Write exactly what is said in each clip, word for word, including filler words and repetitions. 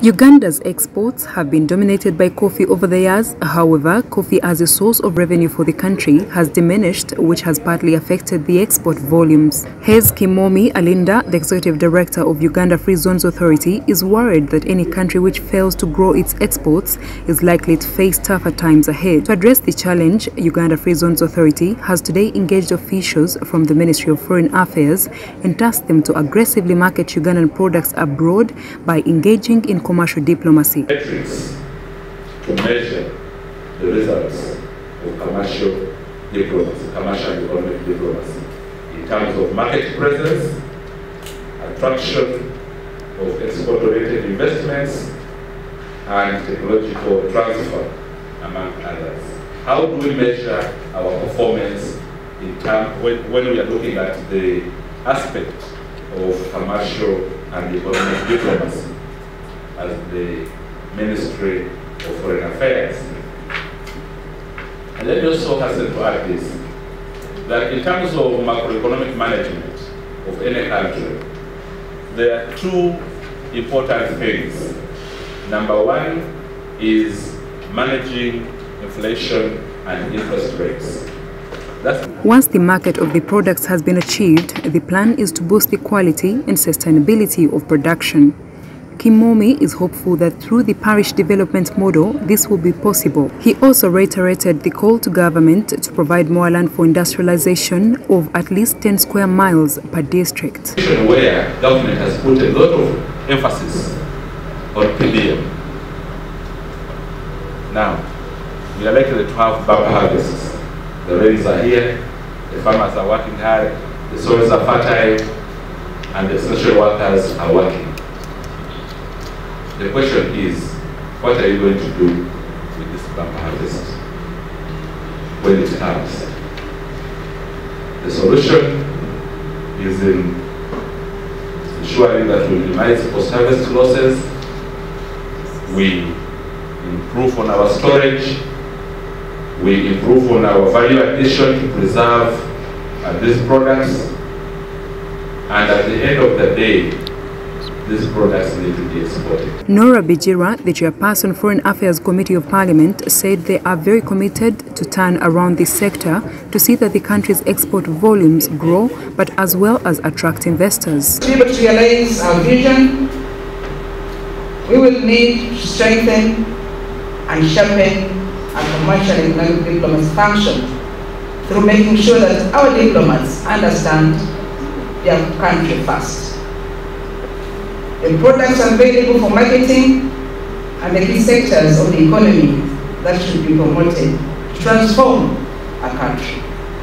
Uganda's exports have been dominated by coffee over the years. However, coffee as a source of revenue for the country has diminished, which has partly affected the export volumes. Hez Kimomi Alinda, the executive director of Uganda Free Zones Authority, is worried that any country which fails to grow its exports is likely to face tougher times ahead. To address the challenge, Uganda Free Zones Authority has today engaged officials from the Ministry of Foreign Affairs and tasked them to aggressively market Ugandan products abroad by engaging in commercial diplomacy. Metrics to measure the results of commercial diplomacy, commercial and economic diplomacy, in terms of market presence, attraction of export-oriented investments, and technological transfer, among others. How do we measure our performance in terms when, when we are looking at the aspect of commercial and economic diplomacy as the Ministry of Foreign Affairs? And let me also hasten to add this, that in terms of macroeconomic management of any country, there are two important things. Number one is managing inflation and interest rates. That's Once the market of the products has been achieved, the plan is to boost the quality and sustainability of production. Kimomi is hopeful that through the parish development model, this will be possible. He also reiterated the call to government to provide more land for industrialization of at least ten square miles per district. Where government has put a lot of emphasis on P D M. Now, we are likely to have bumper harvests. The rains are here, the farmers are working hard, the soils are fertile, and the social workers are working. The question is, what are you going to do with this bumper harvest when it comes? The solution is in ensuring that we minimize post-harvest losses, we improve on our storage, we improve on our value addition to preserve uh, these products, and at the end of the day, these products need to be exported. Nora Bijira, the chairperson Foreign Affairs Committee of Parliament, said they are very committed to turn around this sector to see that the country's export volumes grow, but as well as attract investors. To be able to realize our vision, we will need to strengthen and sharpen our commercial and economic diplomacy function through making sure that our diplomats understand their country first. The products available for marketing and the key sectors of the economy that should be promoted to transform our country.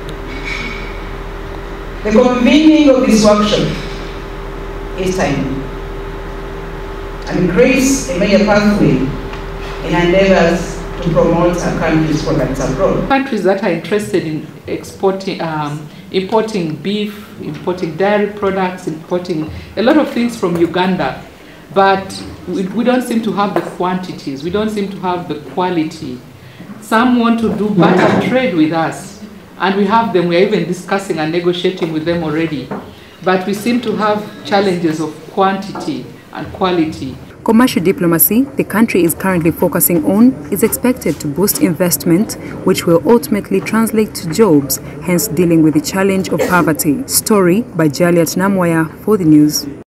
The convening of this workshop is timely and creates a major pathway in endeavors to promote our country's products abroad. Countries that are interested in exporting, um, importing beef, importing dairy products, importing a lot of things from Uganda, but we, we don't seem to have the quantities, we don't seem to have the quality. Some want to do barter trade with us, and we have them, we're even discussing and negotiating with them already, but we seem to have challenges of quantity and quality. Commercial diplomacy, the country is currently focusing on, is expected to boost investment, which will ultimately translate to jobs, hence dealing with the challenge of poverty. Story by Jaliat Namwaya for the news.